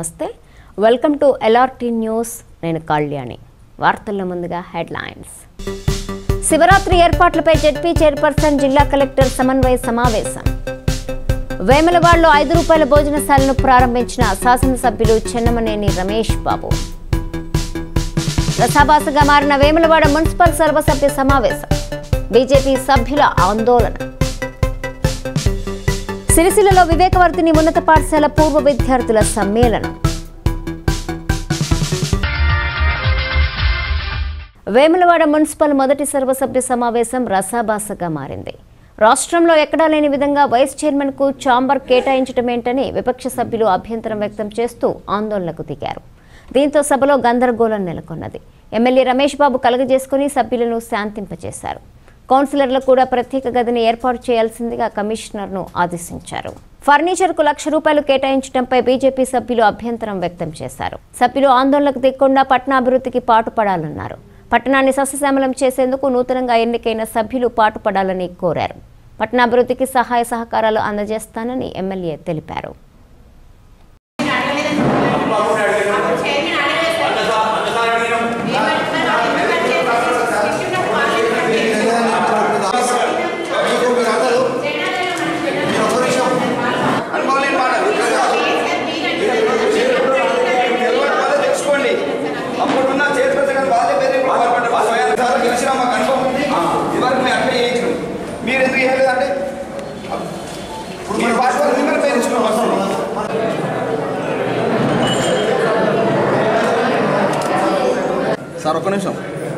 నమస్తే welcome to LRT news నేను కళ్యాణి వార్తల్లో ముందుగా హెడ్లైన్స్ శివరాత్రి ఏర్పాట్లపై జెడ్పీ చైర్పర్సన్ జిల్లా కలెక్టర్ సమన్వయ సమావేశం వేములవాడలో ₹5 భోజనశాలను ప్రారంభించిన శాసనసభ్యులు చెన్నమనేని రమేష్ బాబు రసాభాసగా మారిన వేములవాడ మున్సిపల్ సర్వసభ్య సమావేశం బీజేపీ సభ్యుల ఆందోళన సిరిసిల్లలో వివేకవర్ధిని ఉన్నత పాఠశాల పూర్వ విద్యార్థుల సమ్మేళనం వేములవాడ మున్సిపల్ మొదటి సర్వసభ్య సమావేశం రసాభాసగా మారింది. రాష్ట్రంలో ఎక్కడా లేని విధంగా వైస్ చైర్మన్ కు ఛాంబర్ కేటాయించడమేంటని విపక్ష సభ్యులు అభ్యంతరం వ్యక్తం చేస్తూ ఆందోళనకు దిగారు. దీంతో సభలో గందరగోళం నెలకొన్నది. ఎమ్మెల్యే రమేష్ బాబు కలగజేసుకుని సభ్యులను శాంతింపచేశారు. కౌన్సిలర్లకు కూడా ప్రత్యేక గదిని ఏర్పాటు చేయాల్సిందిగా కమిషనర్ను ఆదేశించారు. ఫర్నిచర్కు ₹1,00,000 కేటాయించడంపై బీజేపీ సభ్యులు అభ్యంతరం వ్యక్తం చేశారు. సభ్యులు ఆందోళనకు దిగకుండా పట్టణాభివృద్ధికి పాటుపడాలన్నారు. పట్టణాన్ని సస్యశ్యామలం చేసేందుకు నూతనంగా ఎన్నికైన సభ్యులు పాటుపడాలని కోరారు. పట్టణాభివృద్ధికి సహాయ సహకారాలు అందజేస్తానని ఎమ్మెల్యే తెలిపారు. సార్ ఒక్క నిమిషం.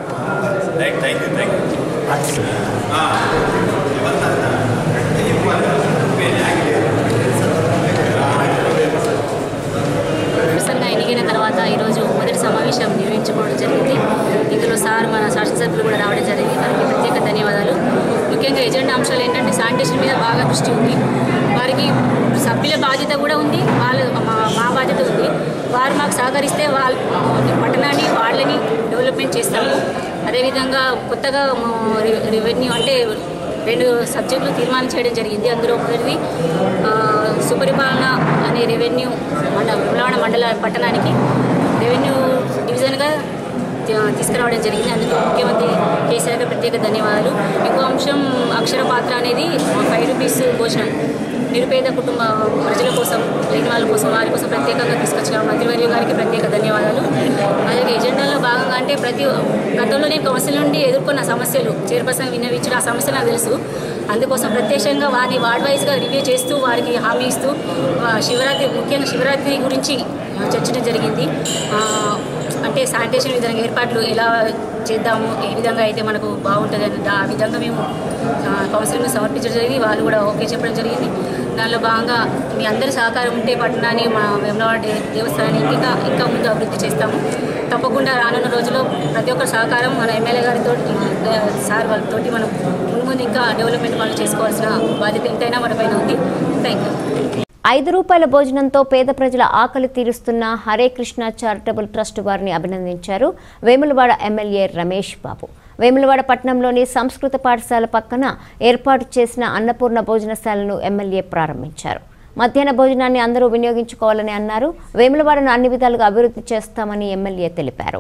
ఎన్నికైన తర్వాత ఈరోజు మొదటి సమావేశం నిర్వహించుకోవడం జరిగింది. ఇందులో సార్ మన శాసనసభ్యులు కూడా రావడం జరిగింది. వారికి ప్రత్యేక ధన్యవాదాలు. ముఖ్యంగా ఎజెండా అంశాలు ఏంటంటే శానిటేషన్ మీద బాగా దృష్టి ఉంది. వారికి సభ్యుల బాధ్యత కూడా ఉంది, మా బాధ్యత ఉంది. వారు మాకు సహకరిస్తే పట్టణాన్ని వాళ్ళని డెవలప్మెంట్ చేస్తాము. అదేవిధంగా కొత్తగా రెవెన్యూ అంటే 2 సబ్జెక్టులు తీర్మానం చేయడం జరిగింది. అందులో మొదటిది సుపరిపాలన అనే రెవెన్యూ వేములవాడ మండల పట్టణానికి రెవెన్యూ డివిజన్గా తీసుకురావడం జరిగింది. అందుకు ముఖ్యమంత్రి కేసీఆర్ గారికి ప్రత్యేక ధన్యవాదాలు. ఇంకో అంశం అక్షర పాత్ర అనేది ₹5 భోజనం నిరుపేద కుటుంబ ప్రజల కోసం, లేని వాళ్ళ కోసం, వారి కోసం ప్రత్యేకంగా తీసుకొచ్చిన మంత్రివర్యులు గారికి ప్రత్యేక ధన్యవాదాలు. అలాగే ఎజెండాలో భాగంగా అంటే గతంలో నేను కౌన్సిల్ నుండి ఎదుర్కొన్న సమస్యలు చైర్పర్సన్ విన్నవించిన ఆ సమస్యలు నాకు తెలుసు. అందుకోసం ప్రత్యక్షంగా వారిని వార్డ్ వైజ్గా రివ్యూ చేస్తూ వారికి హామీ ఇస్తూ ముఖ్యంగా శివరాత్రి గురించి చర్చడం జరిగింది. అంటే శానిటేషన్ విధంగా ఏర్పాట్లు ఎలా చేద్దాము, ఏ విధంగా అయితే మనకు బాగుంటుంది అని ఆ విధంగా మేము కౌన్సిలింగ్ సమర్పించడం జరిగింది. వాళ్ళు కూడా ఓకే చెప్పడం జరిగింది. దానిలో భాగంగా మీ అందరి సహకారం ఉంటే పట్టణాన్ని మా వేములవాడ దేవస్థానాన్ని ఇంకా ముందు అభివృద్ధి చేస్తాము. తప్పకుండా రానున్న రోజుల్లో ప్రతి ఒక్కరి సహకారం మన ఎమ్మెల్యే గారితో సార్ వాళ్ళతోటి మనం ముందు ఇంకా డెవలప్మెంట్ పనులు చేసుకోవాల్సిన బాధ్యత ఎంతైనా మన పైన ఉంది. Thank you. ₹5 భోజనంతో పేద ప్రజల ఆకలి తీరుస్తున్న హరే కృష్ణ చారిటబుల్ ట్రస్ట్ వారిని అభినందించారు వేములవాడ ఎమ్మెల్యే రమేష్ బాబు. వేములవాడ పట్టణంలోని సంస్కృత పాఠశాల పక్కన ఏర్పాటు చేసిన అన్నపూర్ణ భోజనశాలను ఎమ్మెల్యే ప్రారంభించారు. మధ్యాహ్న భోజనాన్ని అందరూ వినియోగించుకోవాలని అన్నారు. వేములవాడను అన్ని విధాలుగా అభివృద్ధి చేస్తామని ఎమ్మెల్యే తెలిపారు.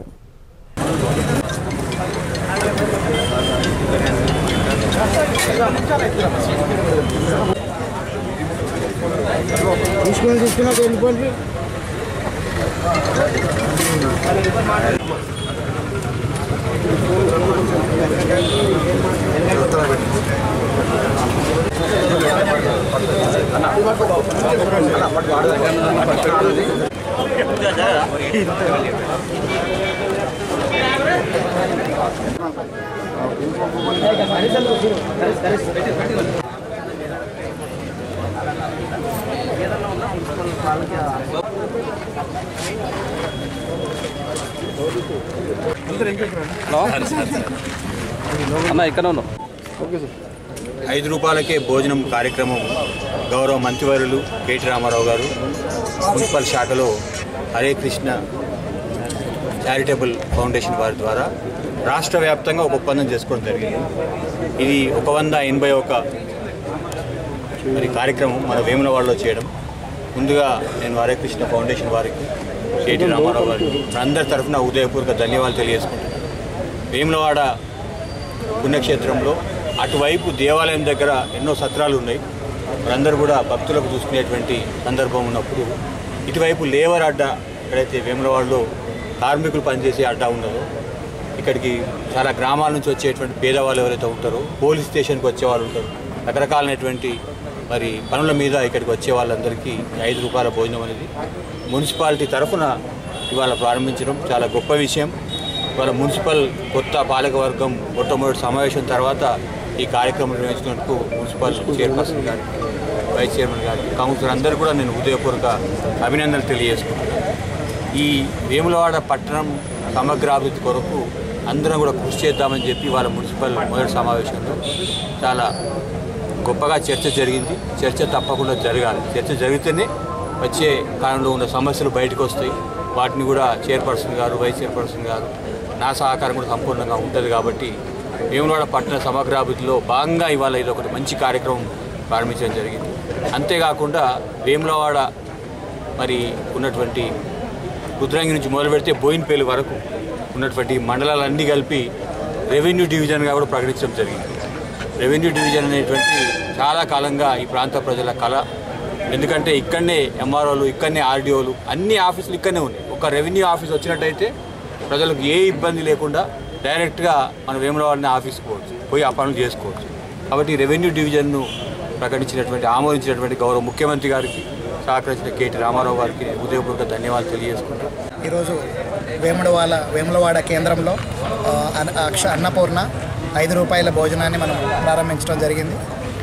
₹5కే భోజనం కార్యక్రమం గౌరవ మంత్రివర్యులు కేటీ రామారావు గారు మున్సిపల్ శాఖలో హరే కృష్ణ చారిటబుల్ ఫౌండేషన్ వారి ద్వారా రాష్ట్ర వ్యాప్తంగా ఒక ఒప్పందం చేసుకోవడం జరిగింది. ఇది 181 కార్యక్రమం మన వేములవాడలో చేయడం ముందుగా నేను హరే కృష్ణ ఫౌండేషన్ వారికి, కేటీ రామారావు గారికి అందరి తరఫున ఉదయపూర్వక ధన్యవాదాలు తెలియజేసుకుంటున్నాను. వేములవాడ పుణ్యక్షేత్రంలో అటువైపు దేవాలయం దగ్గర ఎన్నో సత్రాలు ఉన్నాయి. వారందరూ కూడా భక్తులకు చూసుకునేటువంటి సందర్భం ఉన్నప్పుడు ఇటువైపు లేబర్ అడ్డా, ఎక్కడైతే వేములవాడలో కార్మికులు పనిచేసే అడ్డా ఉన్నదో ఇక్కడికి చాలా గ్రామాల నుంచి వచ్చేటువంటి పేదవాళ్ళు ఎవరైతే ఉంటారో, పోలీస్ స్టేషన్కి వచ్చేవాళ్ళు ఉంటారు, రకరకాలైనటువంటి మరి పనుల మీద ఇక్కడికి వచ్చే వాళ్ళందరికీ 5 రూపాయల భోజనం అనేది మున్సిపాలిటీ తరఫున ఇవాళ ప్రారంభించడం చాలా గొప్ప విషయం. ఇవాళ మున్సిపల్ కొత్త పాలకవర్గం మొట్టమొదటి సమావేశం తర్వాత ఈ కార్యక్రమం నిర్వహించినందుకు మున్సిపల్ చైర్పర్సన్ గారికి, వైస్ చైర్మన్ గారికి, కౌన్సిలర్ అందరూ కూడా నేను ఉదయపూర్వక అభినందనలు తెలియజేసుకుంటున్నాను. ఈ వేములవాడ పట్టణం సమగ్రాభివృద్ధి కొరకు అందరం కూడా కృషి చేద్దామని చెప్పి వాళ్ళ మున్సిపల్ మొదటి సమావేశంలో చాలా గొప్పగా చర్చ జరిగింది. చర్చ తప్పకుండా జరగాలి. చర్చ జరిగితేనే వచ్చే కాలంలో ఉన్న సమస్యలు బయటకు వస్తాయి. వాటిని కూడా చైర్పర్సన్ గారు, వైస్ చైర్పర్సన్ గారు నా సహకారం కూడా సంపూర్ణంగా ఉంటుంది. కాబట్టి వేములవాడ పట్టణ సమగ్రాభివృద్ధిలో భాగంగా ఇవాళ ఇది ఒకటి మంచి కార్యక్రమం ప్రారంభించడం జరిగింది. అంతేకాకుండా వేములవాడ మరి ఉన్నటువంటి రుద్రంగి నుంచి మొదలు పెడితే బోయిన్పల్లి వరకు ఉన్నటువంటి మండలాలన్నీ కలిపి రెవెన్యూ డివిజన్గా కూడా ప్రకటించడం జరిగింది. రెవెన్యూ డివిజన్ అనేటువంటి చాలా కాలంగా ఈ ప్రాంత ప్రజల కళ. ఎందుకంటే ఇక్కడనే ఎంఆర్ఓలు, ఇక్కడనే ఆర్డీఓలు, అన్ని ఆఫీసులు ఇక్కడనే ఉన్నాయి. ఒక రెవెన్యూ ఆఫీస్ వచ్చినట్టయితే ప్రజలకు ఏ ఇబ్బంది లేకుండా డైరెక్ట్గా మన వేములవాడని ఆఫీస్కి పోయి ఆ పనులు చేసుకోవచ్చు. కాబట్టి రెవెన్యూ డివిజన్ను ప్రకటించినటువంటి, ఆమోదించినటువంటి గౌరవ ముఖ్యమంత్రి గారికి, సహకరించిన కేటీ రామారావు గారికి ఉదయపూర్వక ధన్యవాదాలు తెలియజేసుకుంటాం. ఈరోజు వేములవాడ కేంద్రంలో అన్నపూర్ణ 5 రూపాయల భోజనాన్ని మనం ప్రారంభించడం జరిగింది.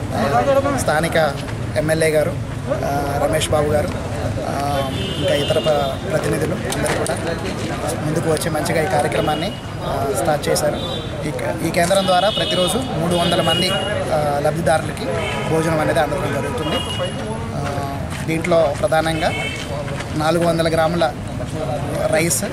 స్థానిక ఎమ్మెల్యే గారు రమేష్ బాబు గారు, ఇంకా ఇతర ప్రతినిధులు అందరూ కూడా ముందుకు వచ్చి మంచిగా ఈ కార్యక్రమాన్ని స్టార్ట్ చేశారు. ఈ కేంద్రం ద్వారా ప్రతిరోజు 300 మంది లబ్ధిదారులకి భోజనం అనేది అందడం జరుగుతుంది. దీంట్లో ప్రధానంగా 400 గ్రాముల రైస్,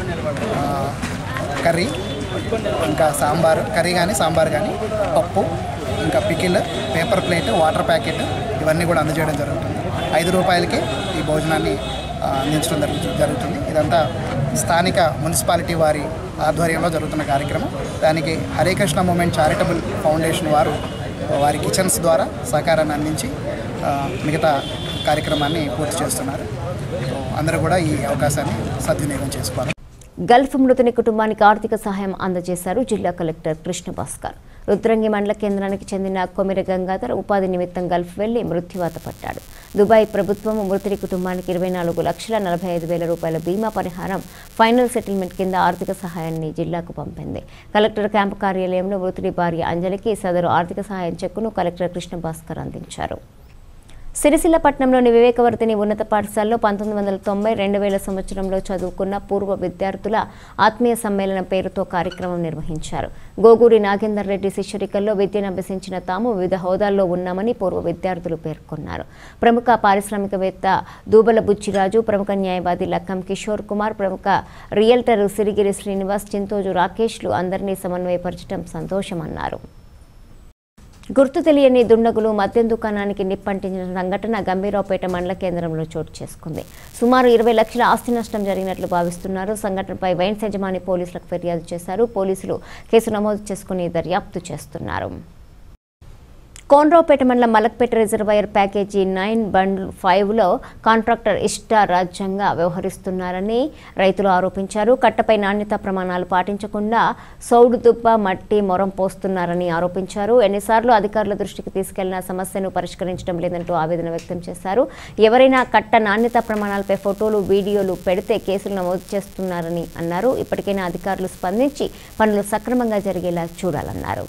కర్రీ, ఇంకా సాంబారు, కర్రీ కానీ సాంబార్ కానీ, పప్పు, ఇంకా pickle, paper plate, water packet ఇవన్నీ కూడా అందజేయడం జరుగుతుంది. 5 రూపాయలకి ఈ భోజనాన్ని అందించడం జరుగుతుంది. ఇదంతా స్థానిక మున్సిపాలిటీ వారి ఆధ్వర్యంలో జరుగుతున్న కార్యక్రమం. దానికి Hare Krishna movement charitable foundation వారి కిచెన్స్ ద్వారా సహకారాన్ని అందించి మిగతా కార్యక్రమాన్ని పూర్తి చేస్తున్నారు. అందరూ కూడా ఈ అవకాశాన్ని సద్వినియోగం చేసుకోవాలి. గల్ఫ్ మృతుని కుటుంబానికి ఆర్థిక సహాయం అందజేశారు జిల్లా కలెక్టర్ కృష్ణ భాస్కర్. రుద్రంగి మండల కేంద్రానికి చెందిన కొమిర గంగాధర్ ఉపాధి నిమిత్తం గల్ఫ్ వెళ్లి మృత్యువాత పట్టాడు. దుబాయ్ ప్రభుత్వం మృతుని కుటుంబానికి 24,45,000 రూపాయల బీమా పరిహారం ఫైనల్ సెటిల్మెంట్ కింద ఆర్థిక సహాయాన్ని జిల్లాకు పంపింది. కలెక్టర్ క్యాంపు కార్యాలయంలో మృతుడి భార్య అంజలికి సదరు ఆర్థిక సహాయం చెక్కును కలెక్టర్ కృష్ణ భాస్కర్ అందించారు. సిరిసిల్ల పట్టణంలోని వివేకవర్ధిని ఉన్నత పాఠశాలలో 1990-2000 సంవత్సరంలో చదువుకున్న పూర్వ విద్యార్థుల ఆత్మీయ సమ్మేళనం పేరుతో కార్యక్రమం నిర్వహించారు. గోగూరి నాగేందర్ రెడ్డి శిష్యరికల్లో విద్యను అభ్యసించిన తాము వివిధ హోదాల్లో ఉన్నామని పూర్వ విద్యార్థులు పేర్కొన్నారు. ప్రముఖ పారిశ్రామికవేత్త దూబల బుచ్చిరాజు, ప్రముఖ న్యాయవాది లక్కం కిషోర్ కుమార్, ప్రముఖ రియల్టర్ సిరిగిరి శ్రీనివాస్, చింతోజు రాకేష్లు అందరినీ సమన్వయపరచడం సంతోషమన్నారు. గుర్తు తెలియని దుండగులు మద్యం దుకాణానికి నిప్పంటించిన సంఘటన గంభీరావుపేట మండల కేంద్రంలో చోటు చేసుకుంది. సుమారు 20 లక్షల ఆస్తి నష్టం జరిగినట్లు భావిస్తున్నారు. సంఘటనపై వైన్స్ యజమాని పోలీసులకు ఫిర్యాదు చేశారు. పోలీసులు కేసు నమోదు చేసుకుని దర్యాప్తు చేస్తున్నారు. కోనరావుపేట మండలం మలక్పేట రిజర్వాయర్ ప్యాకేజీ 9/5లో కాంట్రాక్టర్ ఇష్టారాజ్యంగా వ్యవహరిస్తున్నారని రైతులు ఆరోపించారు. కట్టపై నాణ్యతా ప్రమాణాలు పాటించకుండా సౌడు దుబ్బ, మట్టి, మొరం పోస్తున్నారని ఆరోపించారు. ఎన్నిసార్లు అధికారుల దృష్టికి తీసుకెళ్లినా సమస్యను పరిష్కరించడం లేదంటూ ఆవేదన వ్యక్తం చేశారు. ఎవరైనా కట్ట నాణ్యతా ప్రమాణాలపై ఫోటోలు, వీడియోలు పెడితే కేసులు నమోదు చేస్తున్నారని అన్నారు. ఇప్పటికైనా అధికారులు స్పందించి పనులు సక్రమంగా జరిగేలా చూడాలన్నారు.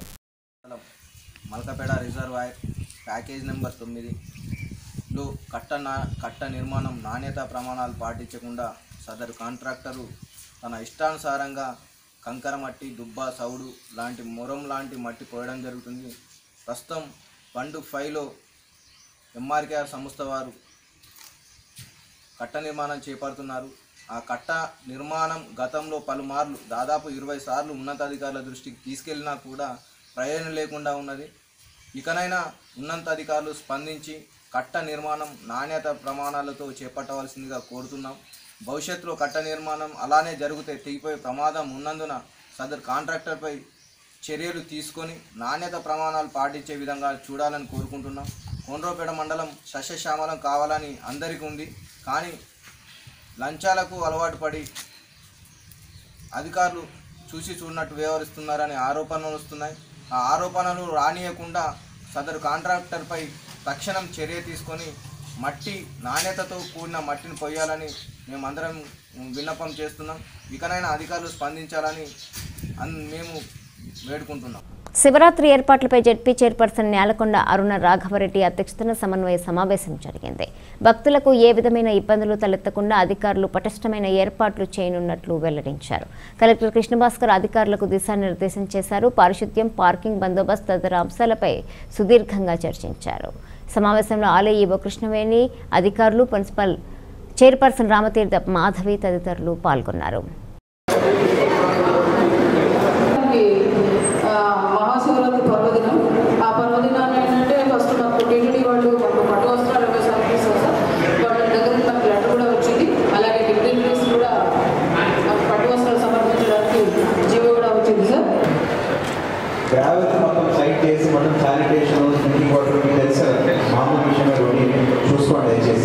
మల్కపేట రిజర్వాయర్ ప్యాకేజ్ నెంబర్ 9లో కట్ట నిర్మాణం నాణ్యతా ప్రమాణాలు పాటించకుండా సదరు కాంట్రాక్టరు తన ఇష్టానుసారంగా కంకర మట్టి, దుబ్బ, సౌడు లాంటి మొరం లాంటి మట్టి పోయడం జరుగుతుంది. ప్రస్తుతం 1/5లో ఎంఆర్కేఆర్ సంస్థ వారు కట్ట నిర్మాణం చేపడుతున్నారు. ఆ కట్ట నిర్మాణం గతంలో పలుమార్లు దాదాపు 20 సార్లు ఉన్నతాధికారుల దృష్టికి తీసుకెళ్లినా కూడా ప్రయోజనం లేకుండా ఉన్నది. ఇకనైనా ఉన్నతాధికారులు స్పందించి కట్ట నిర్మాణం నాణ్యత ప్రమాణాలతో చేపట్టవలసిందిగా కోరుతున్నాం. భవిష్యత్తులో కట్ట నిర్మాణం అలానే జరిగితే తెగిపోయే ప్రమాదం ఉన్నందున సదరు కాంట్రాక్టర్పై చర్యలు తీసుకొని నాణ్యత ప్రమాణాలు పాటించే విధంగా చూడాలని కోరుకుంటున్నాం. కొండ్రోపేట మండలం సస్యశ్యామలం కావాలని అందరికీ ఉంది. కానీ లంచాలకు అలవాటు పడి అధికారులు చూసి చూడనట్టు వ్యవహరిస్తున్నారని ఆరోపణలు వస్తున్నాయి. ఆ ఆరోపణలు రానియకుండా సదరు కాంట్రాక్టర్పై తక్షణం చర్య తీసుకొని మట్టి నాణ్యతతో కూడిన మట్టిని పొయ్యాలని మేమందరం విన్నపం చేస్తున్నాం. ఇకనైనా అధికారులు స్పందించాలని మేము వేడుకుంటున్నాం. శివరాత్రి ఏర్పాట్లపై జెడ్పీ చైర్పర్సన్ నేలకొండ అరుణ రాఘవరెడ్డి అధ్యక్షతన సమన్వయ సమావేశం జరిగింది. భక్తులకు ఏ విధమైన ఇబ్బందులు తలెత్తకుండా అధికారులు పటిష్టమైన ఏర్పాట్లు చేయనున్నట్లు వెల్లడించారు. కలెక్టర్ కృష్ణభాస్కర్ అధికారులకు దిశానిర్దేశం చేశారు. పారిశుద్ధ్యం, పార్కింగ్ బందోబస్తు తదితర అంశాలపై సుదీర్ఘంగా చర్చించారు. సమావేశంలో ఆలయ ఈవో కృష్ణవేణి, అధికారులు, మున్సిపల్ చైర్పర్సన్ రామతీర్థ మాధవి తదితరులు పాల్గొన్నారు. మహాశివరాత్రి పర్వదినం. ఆ పర్వదినాన్ని ఏంటంటే ఫస్ట్ మాకు టీటీడీ వాళ్ళు మాకు పట్టు వస్త్రాలు సమర్పిస్తారు సార్. వాళ్ళ దగ్గర మాకు లెటర్ కూడా వచ్చింది. అలాగే డిగ్రీస్ కూడా మాకు పట్టు వస్త్రాలు సమర్పించడానికి జీవో కూడా వచ్చింది సార్. గ్రావెల్ మొత్తం సైట్ చేసి మొత్తం శానిటేషన్ డ్రింకింగ్ వాటర్ మీకు తెలుసు మామూలు విషయమే కొన్ని చూసుకోండి దయచేసి.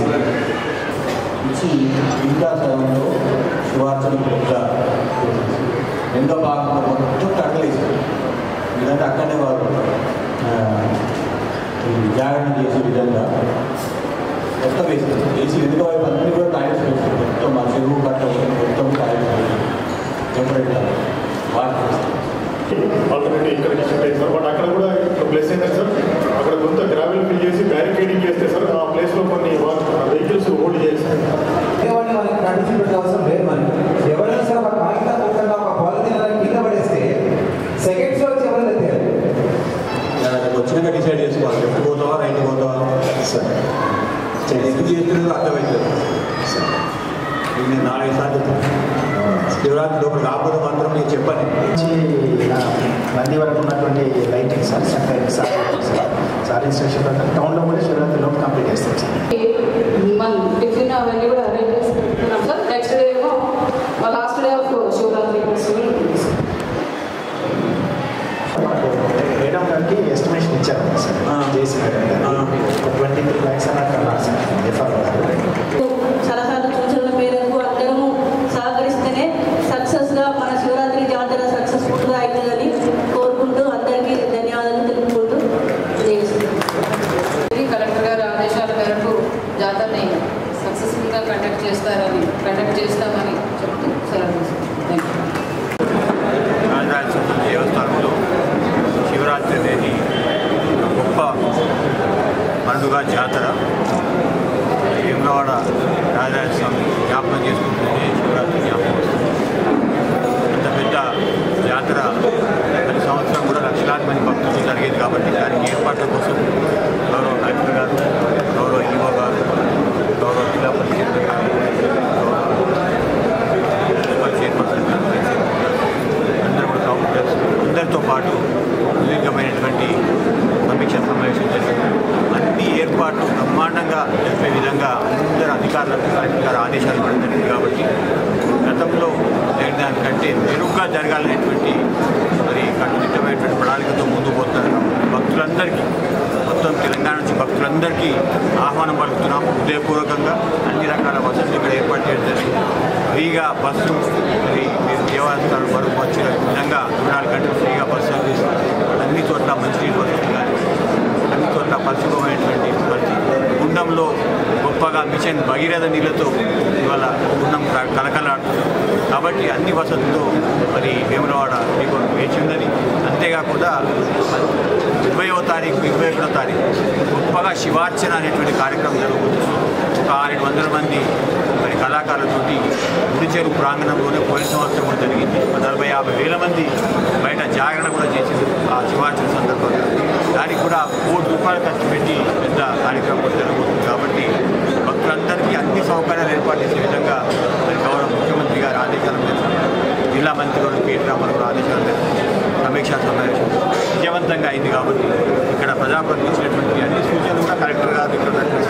ఇంకా స్థలంలో శివార్చన పూజ ఎంతో భాగంలో మొత్తం తగలేసారు. ఎందుకంటే అక్కడనే వారు జాగరణ చేసే విధంగా మొత్తం వేస్తారు. వేసి వెనుక వైపు అన్నీ కూడా టాయిలెట్స్ వేస్తారు. మొత్తం మా చెరువు కట్ట మొత్తం టాయిలెట్స్ వేస్తారు. టెంపరేచర్ వాటర్ ఆల్రెడీ ఇక్కడ షిఫ్ట్ అయింది సార్. బట్ అక్కడ కూడా ప్లేస్ ఏంటంటే సార్, అక్కడ కొంత గ్రావెల్ ఫిల్ చేసి బ్యారికేడింగ్ చేస్తే సార్ ఆ ప్లేస్లో కొన్ని వెహికల్స్ హోల్డ్ చేయాలి సార్. మనకి పార్టిసిపేట్ అవసరం లేదు. మనకి ఎవరైనా సరే ఒక కాగితం ఒక పాలిథిన్ కింద పడేస్తే సెకండ్స్ వచ్చి ఎవరైనా తెలియాలి. వచ్చినాక డిసైడ్ చేసుకోవాలి. ఎప్పుడు పోతావా, రైట్ పోతావా సార్. ఎందుకు చేస్తున్నారు అర్థమవుతుంది సార్. నేను 4 సార్లు శివరాత్రి లోపల కాకపోతే మాత్రం నేను చెప్పాను. నంది వరకు ఉన్నటువంటి లైటింగ్ సార్ సార్ ఇన్స్ట్రక్షన్ ప్రకారం టౌన్లో కూడా శివరాత్రి లోపు కంప్లీట్ చేస్తాం సార్. మనం టిఫిన్ అవన్నీ కూడా అరేంజ్ చేసి పెట్టుకున్నాం సార్. నెక్స్ట్ డే ఏమో మా last day of Shivaratri festival ఉంటుంది సార్. మేడం గారికి ఎస్టిమేషన్ ఇచ్చారు సార్ చేసి 23 lakhs అని అన్నారు సార్. సలహాలు సూచనల మేరకు అందరము సహకరిస్తేనే సక్సెస్గా మన శివరాత్రి జాతర సక్సెస్ఫుల్గా అవుతుందని కోరుకుంటూ అందరికీ ధన్యవాదాలు తెలుపుకుంటూ కలెక్టర్ గారి ఆదేశాల మేరకు జాతరని సక్సెస్ఫుల్గా కండక్ట్ చేస్తామని చెప్తూ సెలవు దేవస్థానంలో శివరాత్రి అనేది గొప్ప పండుగ జాతర. వేములవాడ రాజరాజ స్వామి జ్ఞాపకం చేసుకుంటుంది శివరాత్రి జ్ఞాపకం వస్తుంది. అంత పెద్ద జాతర ప్రతి సంవత్సరం కూడా లక్షలాది మంది భక్తులు జరిగేది కాబట్టి దానికి ఏర్పాట్ల కోసం గౌరవ కలెక్టర్ గారు, గౌరవ ఈవో గారు, గౌరవ జిల్లా పరిషత్ గారు, మున్సిపల్ చైర్పర్సన్ గారు, అందరూ కూడా అందరితో పాటు సుదీర్ఘమైనటువంటి సమీక్ష సమావేశం జరిగింది. అన్ని ఏర్పాట్లు బ్రహ్మాండంగా జరిపే విధంగా అందరు అధికారులకు కలెక్టర్ గారు ఆదేశాలు ఇవ్వడం జరిగింది. కాబట్టి గతంలో జరిగిన దానికంటే మెరుగ్గా జరగాలనేటువంటి మరి కట్టుదిట్టమైనటువంటి ప్రణాళికతో ముందుకు పోతున్నారు. భక్తులందరికీ, మొత్తం తెలంగాణ నుంచి భక్తులందరికీ ఆహ్వానం పలుకుతున్నాం. హృదయపూర్వకంగా అన్ని రకాల వసతులు ఇక్కడ ఏర్పాటు చేయడం జరిగింది. ఫ్రీగా బస్సు, మరి మీరు దేవాలయాలు వరకు వచ్చే విధంగా 24 గంటలు ఫ్రీగా బస్సు సర్వీస్, అన్ని చోట్ల మంచినీటి వసతులు కానీ అన్ని చోట్ల పరిశుభ్రమైనటువంటి గుండంలో గొప్పగా మిషన్ భగీరథ నీళ్లతో ఇవాళ గుండం కలకలాడుతుంది. కాబట్టి అన్ని వసతులతో మరి వేములవాడ మీకు వేచి ఉన్నది. అంతేకాకుండా 20వ తారీఖు 21వ తారీఖు గొప్పగా శివార్చన అనేటువంటి కార్యక్రమం జరుగుతుంది. ఒక 600 మంది మరి కళాకారులతోటి గుడిచేరు ప్రాంగణంలోనే పోయిన సంవత్సరం కూడా జరిగింది. 40-50 వేల మంది బయట జాగరణ కూడా చేసింది ఆ శివార్చన సందర్భంగా. దానికి కూడా ₹1 కోటి ఖర్చు పెట్టి పెద్ద కార్యక్రమం కూడా జరగబోతుంది. కాబట్టి భక్తులందరికీ అన్ని సౌకర్యాలు ఏర్పాటు చేసే విధంగా మరి గౌరవ ముఖ్యమంత్రి గారి ఆదేశాల మేరకు, జిల్లా మంత్రి గారు కేటీఆర్ ఆదేశాల మేరకు సమీక్షా సమావేశం విజయవంతంగా అయింది. కాబట్టి ఇక్కడ ప్రజాప్రతినిధులు ఇచ్చినటువంటి అన్ని సూచనలు కూడా కలెక్టర్ గారు ఇక్కడ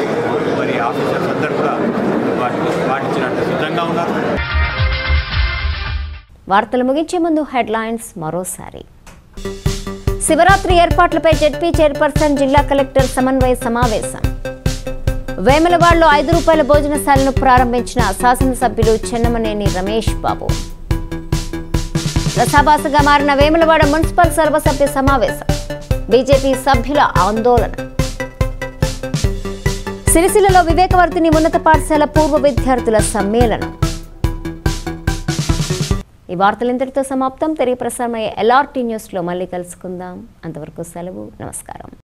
వార్తలు ముగించే ముందు హెడ్లైన్స్ మరోసారి. శివరాత్రి ఏర్పాట్లపై జెడ్పీ చైర్పర్సన్ జిల్లా కలెక్టర్ సమన్వయ సమావేశం. వేములవాడలో ₹5 భోజనశాలను ప్రారంభించిన శాసనసభ్యులు చెన్నమనేని రమేష్ బాబు. రసాభాసగా మారిన వేములవాడ మున్సిపల్ సర్వసభ్య సమావేశం. బీజేపీ సభ్యుల ఆందోళన. సిరిసిల్లలో వివేకవర్ధిని ఉన్నత పాఠశాల పూర్వ విద్యార్థుల సమ్మేళనం. ఈ వార్తలు ఇంతటితో సమాప్తం. తిరిగి ప్రసారమయ్యే LRT న్యూస్లో మళ్ళీ కలుసుకుందాం. అంతవరకు సెలవు. నమస్కారం.